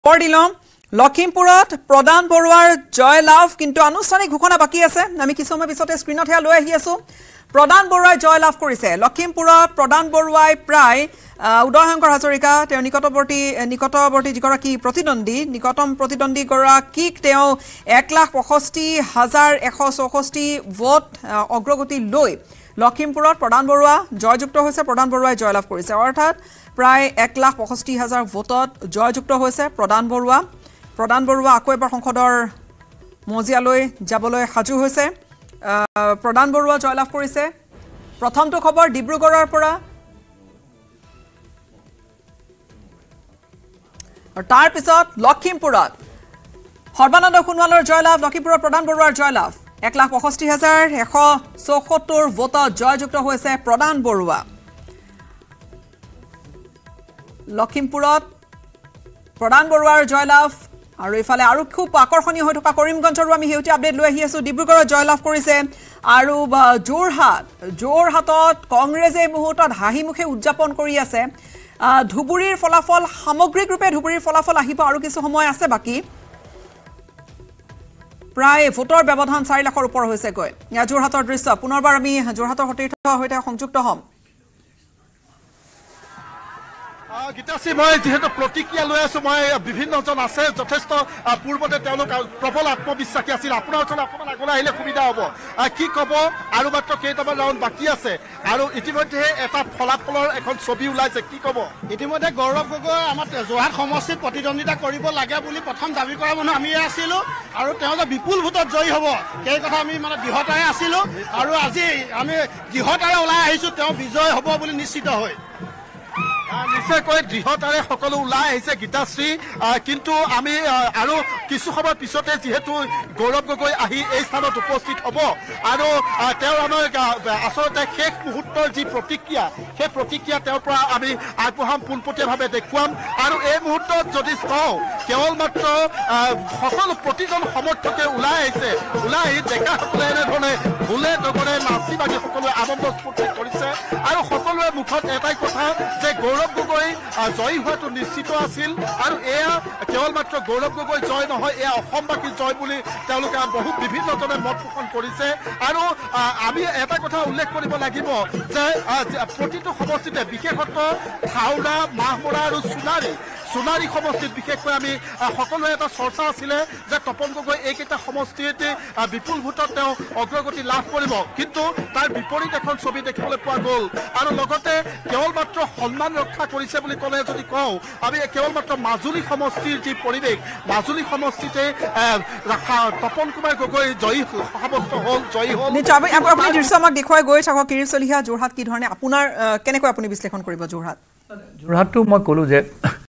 দিলম লখিমপুৰত প্ৰদান বৰুৱাৰ জয়লাভ কিন্তু আনুষ্ঠানিক ঘোষণা বাকি আছে আমি কিছু সময় পিছতে স্ক্ৰিনত হেয়া লৈ আহি আছো প্ৰদান বৰুৱাই জয়লাভ কৰিছে লখিমপুৰত প্ৰদান বৰুৱাই প্ৰায় উদয়শংকৰ হাজৰিকা তেওঁ নিকটৱৰ্তী যিগৰাকী প্ৰতিদ্বন্দ্বী নিকটম প্ৰতিদ্বন্দ্বী গৰাকীক তেওঁ 1,65,164 ভোট অগ্ৰগতি লৈ লখিমপুৰত প্ৰদান বৰুৱা জয়যুক্ত হৈছে প্ৰদান বৰুৱাই জয়লাভ কৰিছে অৰ্থাৎ প্ৰায় 1,65,000 ভোটত জয়যুক্ত হৈছে প্ৰদান বৰুৱা আকৌ এবাৰ সংসদৰ মজিয়ালৈ যাবলৈ সাজু হৈছে প্ৰদান বৰুৱা জয়লাভ কৰিছে প্ৰথমটো খবৰ ডিব্ৰুগড়ৰ পৰা আৰু তাৰ পিছত লখিমপুৰত সৰ্বানন্দ সোণোৱালৰ জয়লাভ লখিমপুৰৰ প্ৰদান বৰুৱাৰ জয়লাভ 1,65,174 ভোটত জয়যুক্ত হৈছে প্ৰদান বৰুৱা লখিমপুৰত প্ৰদান বৰুৱাৰ জয়লাভ আৰু ইফালে আৰু খুব আকৰ্ষণীয় হৈ থকা কৰিমগঞ্জৰো আমি হেউটি আপডেট লৈ আহি আছো ডিব্ৰুগড়ত জয়লাভ কৰিছে আৰু যোৰহাটত কংগ্ৰেছে মুহূৰ্তত হাঁহিমুখে উদযাপন কৰি আছে ধুবুৰীৰ ফলাফল সামগ্ৰিক ৰূপে ধুবুৰীৰ ফলাফল আহিব আৰু কিছু সময় আছে বাকি প্ৰায় ভোটৰ ব্যৱধান 4 লাখৰ ওপৰ হৈছে গৈ যোৰহাটৰ দৃশ্য পুনৰবাৰ আমি যোৰহাটৰ সৈতে সংযুক্ত হ'ম গীতাশ্ৰী মই যেহেতু প্ৰতিক্ৰিয়া লৈ আছো মই বিভিন্নজন আছে যথেষ্ট পূৰ্বতে তেওঁলোক প্ৰবল আত্মবিশ্বাসী আছিল আপোনাৰ ওচৰত অকণমান আগলৈ আহিলে সুবিধা হ'ব কি ক'ব আৰু মাত্ৰ কেইটামান ৰাউণ্ড বাকী আছে আৰু ইতিমধ্যে এটা ফলাফলৰ এখন ছবি ওলাইছে কি ক'ব ইতিমধ্যে গৌৰৱ গগৈ আমাৰ যোৰহাট সমষ্টিত প্ৰতিদ্বন্দ্বিতা কৰিব লাগে বুলি প্ৰথম দাবী কৰা মানুহ আমিয়ে আছিলো আৰু তেওঁ যে বিপুল ভোটত জয়ী হ'ব সেই কথা আমি মানে দৃঢ়তাৰে আছিলো আৰু আজি আমি দৃঢ়তাৰে ওলাই আহিছো তেওঁ বিজয় হ'ব বুলি নিশ্চিত হৈ নিশ্চয়কৈ দৃঢ়তাৰে সকলো ওলাই আহিছে গীতাশ্ৰী কিন্তু আমি আৰু কিছু সময় পিছতে যিহেতু গৌৰৱ গগৈ আহি এই স্থানত উপস্থিত হ'ব আৰু তেওঁৰ আমাৰ আচলতে শেষ মুহূৰ্তৰ যি প্ৰতিক্ৰিয়া সেই প্ৰতিক্ৰিয়া তেওঁৰ পৰা আমি আগবঢ়াম পোনপটীয়াভাৱে দেখুৱাম আৰু এই মুহূৰ্তত যদি চাওঁ কেৱল মাত্ৰ সকলো প্ৰতিজন সমৰ্থকে ওলাই আহিছে ওলাই আহি ডেকাসকলে এনেধৰণে ঢোলে ডগৰে নাচি বাগি সকলোৱে আনন্দ স্ফূৰ্তি কৰিছে আৰু সকলোৰে মুখত এটাই কথা যে গৌৰৱ গগৈ জয়ী হোৱাটো নিশ্চিত আছিল আৰু এয়া কেৱল মাত্ৰ গৌৰৱ গগৈ জয় নহয় এয়া অসমবাসী জয় বুলি তেওঁলোকে বহুত বিভিন্নজনে মত পোষণ কৰিছে আৰু আমি এটা কথা উল্লেখ কৰিব লাগিব যে প্ৰতিটো সমষ্টিতে বিশেষত্ব থাউৰা মাহমৰা আৰু সোণাৰী সমষ্টিত বিশেষকৈ আমি সকলোৱে এটা চৰ্চা আছিলে যে তপন গগৈ এইকেইটা সমষ্টিত বিপুল ভোটত তেওঁ অগ্ৰগতি লাভ কৰিব কিন্তু তাৰ বিপৰীত এখন ছবি দেখিবলৈ পোৱা গ'ল আৰু লগতে কেৱল মাত্ৰ সন্মান ৰক্ষা কৰিছে বুলি ক'লে যদি কওঁ আমি কেৱল মাত্ৰ মাজুলী সমষ্টিৰ যি পৰিৱেশ মাজুলী সমষ্টিতে তপন কুমাৰ গগৈ জয়ী সাব্যস্ত হ'ল জয়ী হ'ল আপুনি দৃশ্য আমাক দেখুৱাই গৈ থাকক কিৰিট চলিহা যোৰহাট কি ধৰণে আপোনাৰ কেনেকৈ আপুনি বিশ্লেষণ কৰিব যোৰহাটটো মই ক'লো যে